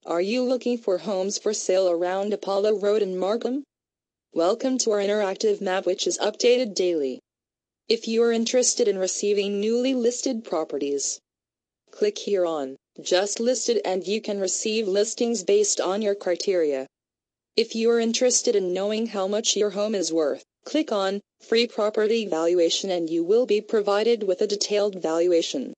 Are you looking for homes for sale around Apollo Road in Markham? Welcome to our interactive map, which is updated daily. If you are interested in receiving newly listed properties, click here on Just Listed and you can receive listings based on your criteria. If you are interested in knowing how much your home is worth, click on Free Property Valuation and you will be provided with a detailed valuation.